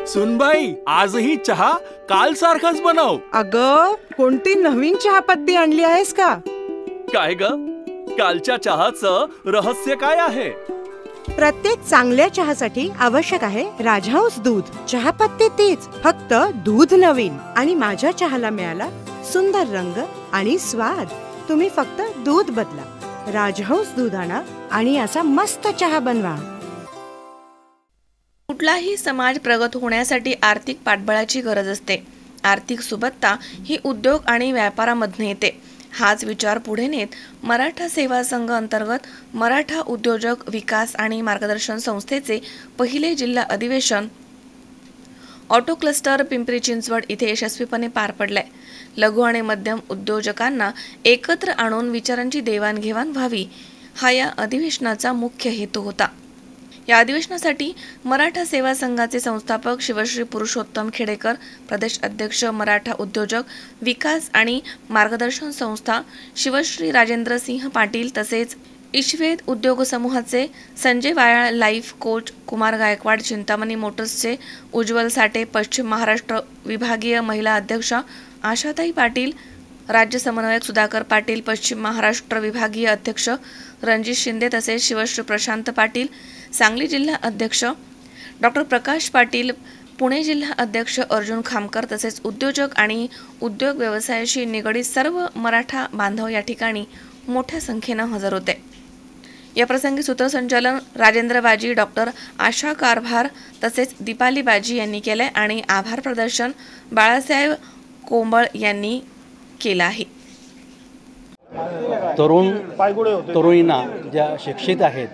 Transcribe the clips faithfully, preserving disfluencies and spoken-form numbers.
सुनबाई, आजही चहा काल सारखाच बनव. अगं, कोणती नवीन चहापत्ती आणली आहेस का? काय ग, कालच्या चहाचं रहस्य काय आहे? प्रत्येक चांगल्या चहासाठी आवश्यक आहे राजहंस दूध. चहापत्ती तीच, फक्त दूध नवीन. आणि माझ्या चहाला मिळाला सुंदर रंग आणि स्वाद. तुम्ही फक्त दूध बदला, राजहंस दूध आणा आणि असा मस्त चहा बनवा. कुठलाही समाज प्रगत होण्यासाठी आर्थिक पाठबळाची गरज असते. आर्थिक सुबत्ता ही उद्योग आणि व्यापारामधून येते. हाच विचार पुढे नेत मराठा सेवा संघ अंतर्गत मराठा उद्योजक विकास आणि मार्गदर्शन संस्थेचे पहिले जिल्हा अधिवेशन ऑटो क्लस्टर पिंपरी चिंचवड इथे यशस्वीपणे पार पडले. लघु आणि मध्यम उद्योजकांना एकत्र आणून विचारांची देवाणघेवाण व्हावी, हा या अधिवेशनाचा मुख्य हेतू होता. या अधिवेशनासाठी मराठा सेवा संघाचे संस्थापक शिवश्री पुरुषोत्तम खेडेकर, प्रदेश अध्यक्ष मराठा उद्योजक विकास आणि मार्गदर्शन संस्था शिवश्री राजेंद्र सिंह पाटील, तसेच ईश्वेद उद्योग समूहाचे संजय वायाळ, लाईफ कोच कुमार गायकवाड, चिंतामणी मोटर्सचे उज्ज्वल साठे, पश्चिम महाराष्ट्र विभागीय महिला अध्यक्षा आशाताई पाटील, राज्य समन्वयक सुधाकर पाटील, पश्चिम महाराष्ट्र विभागीय अध्यक्ष रणजित शिंदे, तसेच शिवश्री प्रशांत पाटील, सांगली जिल्हा अध्यक्ष डॉक्टर प्रकाश पाटील, पुणे जिल्हा अध्यक्ष अर्जुन खामकर, तसेच उद्योजक आणि उद्योग व्यवसायाशी निगडीत सर्व मराठा बांधव या ठिकाणी मोठ्या संख्येनं हजर होते. या प्रसंगी सूत्रसंचालन राजेंद्र बाजी, डॉक्टर आशा कारभार तसेच दीपाली बाजी यांनी केले आणि आभार प्रदर्शन बाळासाहेब कोंबळ यांनी केलं आहे. तरुण तरुणींना ज्या शिक्षित आहेत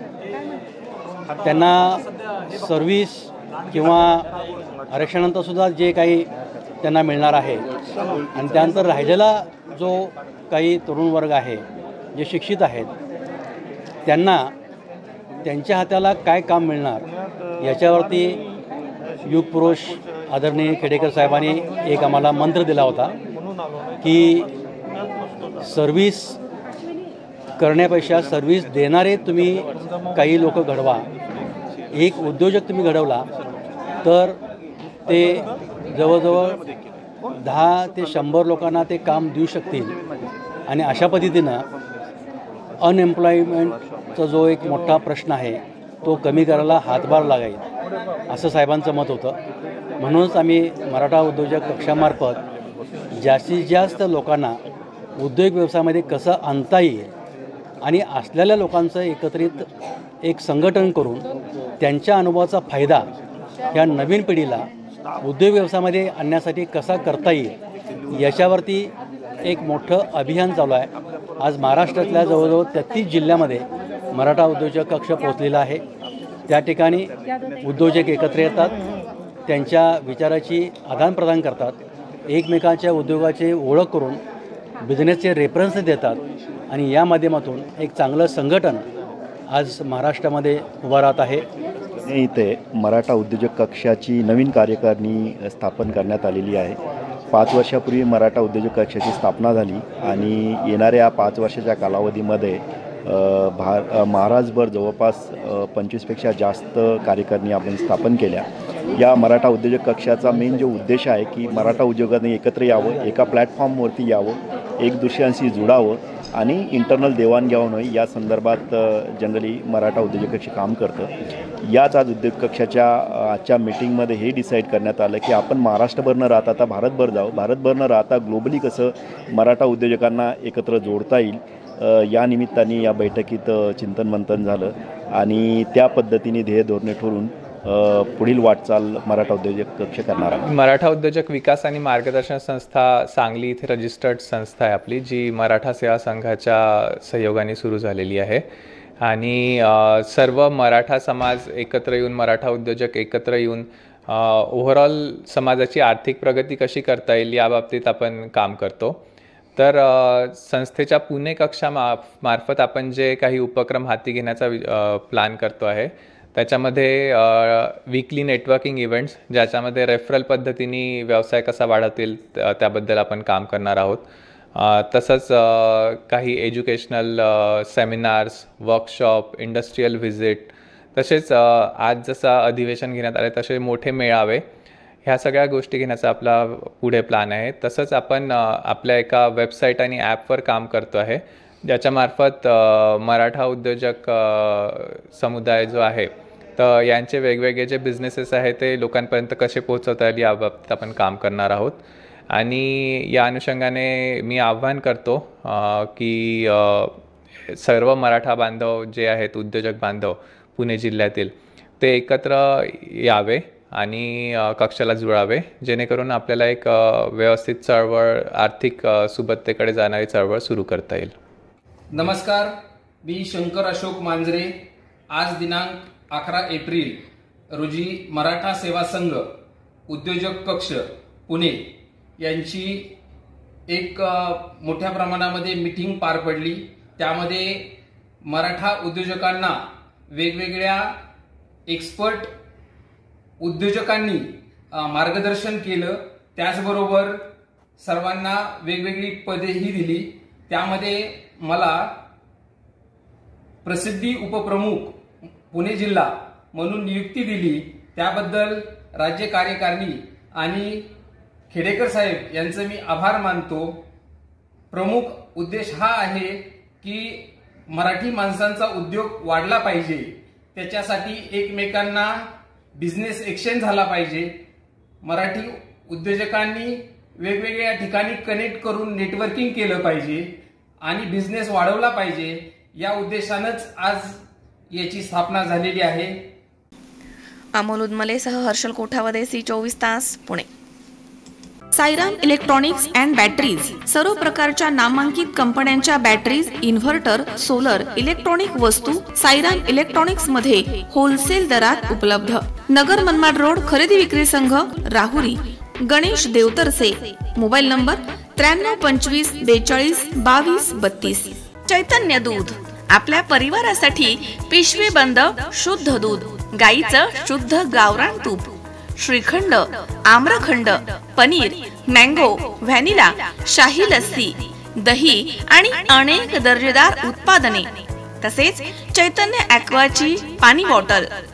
त्यांना सर्व्हिस किंवा आरक्षणानंतरसुद्धा जे काही त्यांना मिळणार आहे आणि त्यानंतर राहिलेला जो काही तरुण वर्ग आहे जे शिक्षित आहेत त्यांना त्यांच्या हाताला काय काम मिळणार याच्यावरती युग पुरुष आदरणीय खेडेकर साहेबांनी एक आम्हाला मंत्र दिला होता की सर्व्हिस करण्यापेक्षा सर्व्हिस देणारे तुम्ही काही लोक घडवा. एक उद्योजक तुम्ही घडवला तर ते जवळजवळ दहा ते शंभर लोकांना ते काम देऊ शकतील आणि अशा पद्धतीनं अनएम्प्लॉयमेंटचा जो एक मोठा प्रश्न आहे तो कमी करायला हातभार लागेल असं साहेबांचं मत होतं. म्हणूनच आम्ही मराठा उद्योजक कक्षामार्फत जास्तीत जास्त लोकांना उद्योग व्यवसायामध्ये कसं आणता येईल आणि असलेल्या लोकांचं एकत्रित एक संघटन करून त्यांच्या अनुभवाचा फायदा ह्या नवीन पिढीला उद्योग व्यवसायामध्ये आणण्यासाठी कसा करता येईल याच्यावरती एक मोठं अभियान चालू आहे. आज महाराष्ट्रातल्या जवळजवळ तेहतीस जिल्ह्यामध्ये मराठा उद्योजक कक्ष पोचलेला आहे. त्या ठिकाणी उद्योजक एकत्र येतात, त्यांच्या विचाराची आदानप्रदान करतात, एकमेकांच्या उद्योगाची ओळख करून बिझनेसचे रेफरन्स देतात आणि या माध्यमातून एक चांगलं संघटन आज महाराष्ट्रामध्ये उभं राहत आहे. इथे मराठा उद्योजक कक्षाची नवीन कार्यकारिणी स्थापन करण्यात आलेली आहे. पाच वर्षापूर्वी मराठा उद्योजक कक्षाची स्थापना झाली आणि येणाऱ्या पाच वर्षाच्या कालावधीमध्ये भा महाराष्ट्रभर जवळपास पंचवीसपेक्षा जास्त कार्यकारिणी आपण स्थापन केल्या. या मराठा उद्योजक कक्षाचा मेन जो उद्देश आहे की मराठा उद्योगाने एकत्र यावं, एका प्लॅटफॉर्मवरती यावं, एक दुसऱ्यांशी जुडावं आणि इंटरनल देवाणघेवाण होईल या संदर्भात जनरली मराठा उद्योजक कक्ष काम करतं. याच आज उद्योग कक्षाच्या आजच्या मीटिंगमध्ये हे डिसाईड करण्यात आलं की आपण महाराष्ट्रभर न राहता आता भारतभर जाऊ. भारतभर न राहता ग्लोबली कसं मराठा उद्योजकांना एकत्र जोडता येईल या निमित्ताने या बैठकीत चिंतन मंथन झालं आणि त्या पद्धतीने ध्येय धोरणे ठरवून पुढील वाटचाल मराठा उद्योजक कक्ष करणार आहे. मराठा उद्योजक विकास आणि मार्गदर्शन संस्था सांगली इथे रजिस्टर्ड संस्था आहे आपली, जी मराठा सेवा संघाच्या सहयोगाने सुरू झालेली आहे आणि सर्व मराठा समाज एकत्र येऊन, मराठा उद्योजक एकत्र येऊन ओव्हरऑल समाजाची आर्थिक प्रगती कशी करता येईल याबाबतीत आपण काम करतो. तर संस्थेच्या पुणे कक्षा मा मार्फत आपण जे काही उपक्रम हाती घेण्याचा प्लॅन करतो आहे त्याच्यामध्ये वीकली नेटवर्किंग इव्हेंट्स, ज्याच्यामध्ये रेफरल पद्धतीने व्यवसाय कसा वाढवतील त्याबद्दल आपण काम करणार आहोत. तसंच काही educational seminars, workshop, industrial visit, तसेच आज जसं अधिवेशन घेण्यात आले तसे मोठे मेळावे ह्या सगळ्या गोष्टी घेण्याचा आपला पुढे प्लॅन आहे. तसंच आपण अ, आपल्या एका वेबसाईट आणि ॲपवर काम करतो आहे, ज्याच्यामार्फत अ, मराठा उद्योजक अ, समुदाय जो आहे तर यांचे वेगवेगळे जे बिझनेसेस आहेत ते लोकांपर्यंत कसे पोहोचवता येईल याबाबत आपण काम करणार आहोत. आणि या अनुषंगाने मी आव्हान करतो अ, की अ, सर्व मराठा बांधव जे आहेत, उद्योजक बांधव पुणे जिल्ह्यातील, ते एकत्र यावे आणि अ, कक्षाला जुळावे, जेणेकरून आपल्याला एक अ, व्यवस्थित चळवळ, आर्थिक अ, सुबत्तेकडे जाणारी चळवळ सुरू करता येईल. नमस्कार, मी शंकर अशोक मांजरे. आज दिनांक अकरा एप्रिल रोजी मराठा सेवा संघ उद्योजक कक्ष पुणे यांची एक अ, मोठ्या प्रमाणामध्ये मीटिंग पार पडली. त्यामध्ये मराठा उद्योजकांना वेगवेगळ्या एक्सपर्ट उद्योजकांनी अ, मार्गदर्शन केलं. त्याचबरोबर सर्वांना वेगवेगळी पदेही दिली. त्यामध्ये मला प्रसिद्धी उपप्रमुख पुणे जिल्हा म्हणून नियुक्ती दिली. त्याबद्दल राज्य कार्यकारिणी आणि खेडेकर साहेब यांचं मी आभार मानतो. प्रमुख उद्देश हा आहे की मराठी माणसांचा उद्योग वाढला पाहिजे, त्याच्यासाठी एकमेकांना बिझनेस एक्सचेंज झाला पाहिजे. मराठी उद्योजकांनी वेगवेगळ्या ठिकाणी कनेक्ट करून नेटवर्किंग केलं पाहिजे आणि बिझनेस वाढवला पाहिजे. या उद्देशानंच आज याची स्थापना झालेली आहे. अमोल उदमलेसह हर्षल कोठावदे, सी चोवीस तास, Pune. Sairam electronics and batteries सर्व प्रकारच्या नामांकित कंपन्यांच्या बॅटरीज, इन्व्हर्टर, सोलर, इलेक्ट्रॉनिक वस्तू साईराम इलेक्ट्रॉनिक्स मध्ये होलसेल दरात उपलब्ध. नगर मनमाड रोड, खरेदी विक्री संघ, राहुरी. गणेश देवतरसे. मोबाईल नंबर त्र्याण्णव पंचवीस बेचाळीस बावीस बत्तीस. चैतन्य दूध आपल्या परिवारासाठी पिशवी बंद शुद्ध दूध, गाईचं शुद्ध गावरान तूप, श्रीखंड, आम्रखंड, पनीर, मँगो, व्हॅनिला, शाही लस्सी, दही आणि अनेक दर्जेदार उत्पादने. तसेच चैतन्य ॲक्वाची पाणी बॉटल,